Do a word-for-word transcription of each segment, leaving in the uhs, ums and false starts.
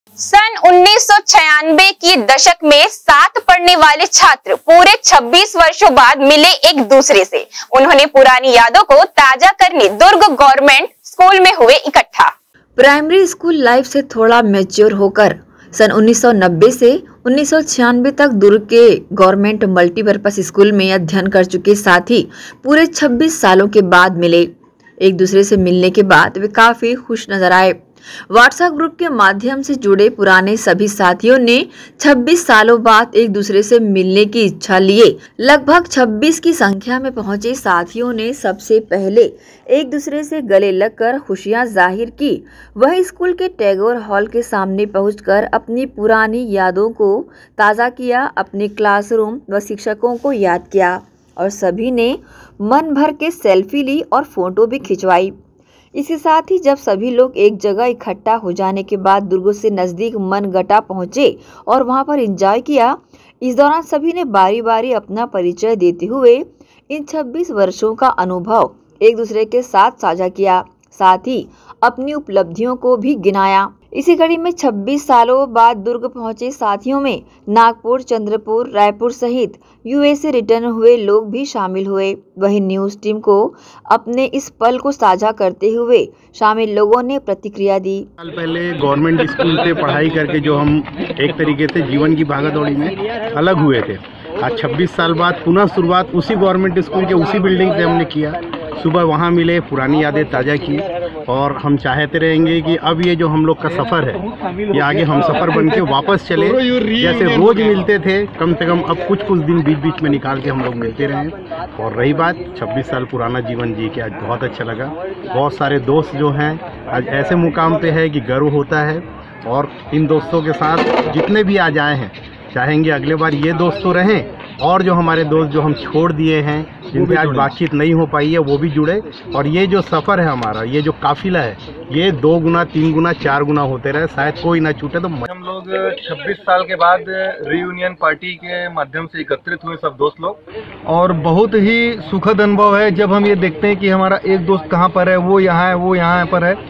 सन उन्नीस सौ छियानवे की दशक में साथ पढ़ने वाले छात्र पूरे छब्बीस वर्षों बाद मिले एक दूसरे से। उन्होंने पुरानी यादों को ताजा करने दुर्ग गवर्नमेंट स्कूल में हुए इकट्ठा। प्राइमरी स्कूल लाइफ से थोड़ा मैच्योर होकर सन उन्नीस सौ नब्बे से उन्नीस सौ छियानवे तक दुर्ग के गवर्नमेंट मल्टीपर्पस स्कूल में अध्ययन कर चुके साथी पूरे छब्बीस सालों के बाद मिले। एक दूसरे से मिलने के बाद वे काफी खुश नजर आए। व्हाट्सएप ग्रुप के माध्यम से जुड़े पुराने सभी साथियों ने छब्बीस सालों बाद एक दूसरे से मिलने की इच्छा लिए। लगभग छब्बीस की संख्या में पहुंचे साथियों ने सबसे पहले एक दूसरे से गले लगकर खुशियां जाहिर की। वही स्कूल के टैगोर हॉल के सामने पहुंचकर अपनी पुरानी यादों को ताज़ा किया, अपने क्लासरूम व शिक्षकों को याद किया और सभी ने मन भर के सेल्फी ली और फोटो भी खिंचवाई। इसके साथ ही जब सभी लोग एक जगह इकट्ठा हो जाने के बाद दुर्ग से नज़दीक मनगटा पहुंचे और वहां पर एंजॉय किया। इस दौरान सभी ने बारी बारी अपना परिचय देते हुए इन छब्बीस वर्षों का अनुभव एक दूसरे के साथ साझा किया, साथ ही अपनी उपलब्धियों को भी गिनाया। इसी कड़ी में छब्बीस सालों बाद दुर्ग पहुंचे साथियों में नागपुर, चंद्रपुर, रायपुर सहित यूएस से रिटर्न हुए लोग भी शामिल हुए। वहीं न्यूज टीम को अपने इस पल को साझा करते हुए शामिल लोगों ने प्रतिक्रिया दी। साल पहले गवर्नमेंट स्कूल से पढ़ाई करके जो हम एक तरीके से जीवन की भागदौड़ी में अलग हुए थे, आज छब्बीस साल बाद पुनः शुरुआत उसी गवर्नमेंट स्कूल के उसी बिल्डिंग से हमने किया। सुबह वहाँ मिले, पुरानी यादें ताज़ा की और हम चाहते रहेंगे कि अब ये जो हम लोग का सफ़र है ये आगे हम सफ़र बन के वापस चले। जैसे रोज़ मिलते थे, कम से कम अब कुछ कुछ दिन बीच बीच में निकाल के हम लोग मिलते रहें। और रही बात छब्बीस साल पुराना जीवन जी के, आज बहुत अच्छा लगा। बहुत सारे दोस्त जो हैं आज ऐसे मुकाम पे है कि गर्व होता है और इन दोस्तों के साथ जितने भी आज आए हैं चाहेंगे अगले बार ये दोस्त तो रहें और जो हमारे दोस्त जो हम छोड़ दिए हैं जिनसे आज बातचीत नहीं हो पाई है वो भी जुड़े और ये जो सफ़र है हमारा, ये जो काफिला है, ये दो गुना, तीन गुना, चार गुना होते रहे, शायद कोई ना छूटे। तो हम लोग छब्बीस साल के बाद रीयूनियन पार्टी के माध्यम से एकत्रित हुए सब दोस्त लोग और बहुत ही सुखद अनुभव है जब हम ये देखते हैं कि हमारा एक दोस्त कहाँ पर है, वो यहाँ है, वो यहाँ पर है।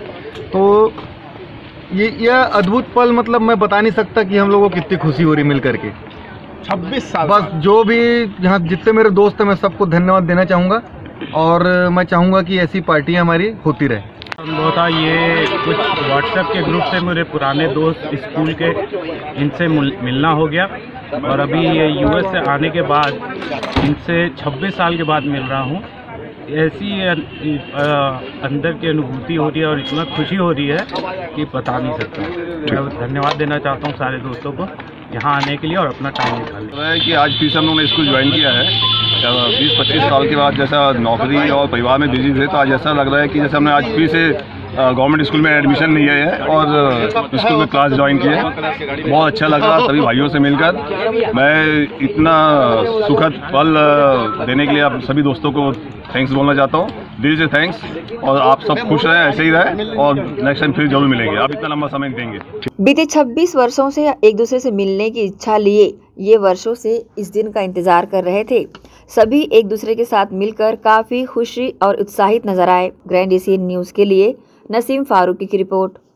तो ये यह अद्भुत पल, मतलब मैं बता नहीं सकता कि हम लोगों को कितनी खुशी हो रही मिल करके। छब्बीस साल बस जो भी यहाँ जितने मेरे दोस्त हैं मैं सबको धन्यवाद देना चाहूँगा और मैं चाहूँगा कि ऐसी पार्टियाँ हमारी होती रहे। अनुभव था ये कुछ व्हाट्सएप के ग्रुप से मेरे पुराने दोस्त स्कूल के, इनसे मिलना हो गया और अभी ये यूएस से आने के बाद इनसे छब्बीस साल के बाद मिल रहा हूँ। ऐसी अंदर की अनुभूति हो रही है और इतना खुशी हो रही है कि बता नहीं सकता। मैं धन्यवाद देना चाहता हूँ सारे दोस्तों को यहाँ आने के लिए और अपना टाइम निकालने है कि आज फिर से हम लोगों ने स्कूल ज्वाइन किया है बीस पच्चीस साल के बाद। जैसा नौकरी और परिवार में बिजी थे तो आज ऐसा लग रहा है कि जैसे हमने आज फिर से गवर्नमेंट स्कूल में एडमिशन लिया है और स्कूल में क्लास ज्वाइन की है। बहुत अच्छा लगा सभी भाइयों से मिलकर। मैं इतना सुखद पल देने के लिए आप सभी दोस्तों को थैंक्स बोलना चाहता हूँ, दिल से थैंक्स। और आप सब खुश रहें, ऐसे ही रहें और नेक्स्ट टाइम फिर जरूर मिलेंगे। आप इतना लंबा समय देंगे। बीते छब्बीस वर्षों से एक दूसरे से मिलने की इच्छा लिए ये वर्षों से इस दिन का इंतजार कर रहे थे। सभी एक दूसरे के साथ मिलकर काफी खुशी और उत्साहित नजर आए। ग्रैंड एशियन न्यूज के लिए नसीम फारूकी की रिपोर्ट।